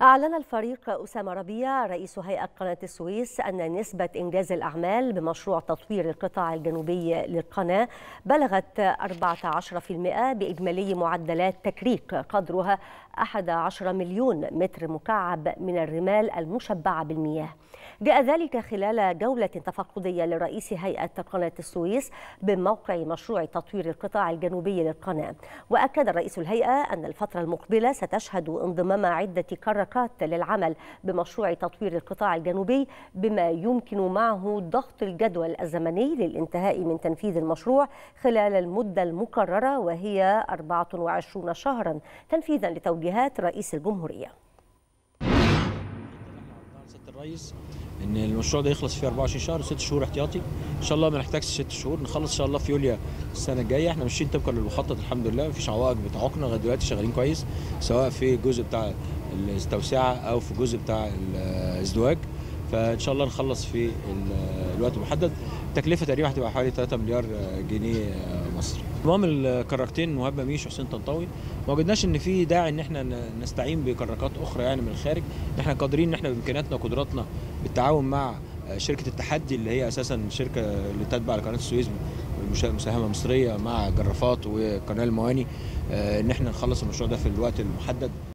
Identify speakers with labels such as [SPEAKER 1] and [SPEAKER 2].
[SPEAKER 1] أعلن الفريق أسامة ربيع رئيس هيئة قناة السويس أن نسبة إنجاز الأعمال بمشروع تطوير القطاع الجنوبي للقناة بلغت 14% بإجمالي معدلات تكريك قدرها 11 مليون متر مكعب من الرمال المشبعة بالمياه. جاء ذلك خلال جولة تفقدية لرئيس هيئة قناة السويس بموقع مشروع تطوير القطاع الجنوبي للقناة. وأكد رئيس الهيئة أن الفترة المقبلة ستشهد انضمام عدة كركات للعمل بمشروع تطوير القطاع الجنوبي، بما يمكن معه ضغط الجدول الزمني للانتهاء من تنفيذ المشروع خلال المدة المقررة، وهي 24 شهرا تنفيذا لتوجيهات رئيس الجمهورية.
[SPEAKER 2] الرئيس ان المشروع ده يخلص في 24 شهر و6 شهور احتياطي، ان شاء الله ما نحتاجش 6 شهور، نخلص ان شاء الله في يوليو السنه الجايه. احنا ماشيين طبقا للمخطط الحمد لله، مفيش عوائق بتعوقنا لغايه دلوقتي، شغالين كويس سواء في الجزء بتاع التوسعه او في الجزء بتاع الازدواج. فان شاء الله نخلص في الوقت المحدد. التكلفه تقريبا هتبقى حوالي 3 مليار جنيه مصري. المهم الكراكتين مهاب مميش وحسين طنطاوي ما وجدناش ان في داعي ان احنا نستعين بكراكات اخرى يعني من الخارج. احنا قادرين ان احنا بامكانياتنا وقدراتنا بالتعاون مع شركه التحدي اللي هي اساسا شركه اللي تتبع لقناه السويس، مساهمه مصريه مع جرافات وقناه المواني، ان احنا نخلص المشروع ده في الوقت المحدد.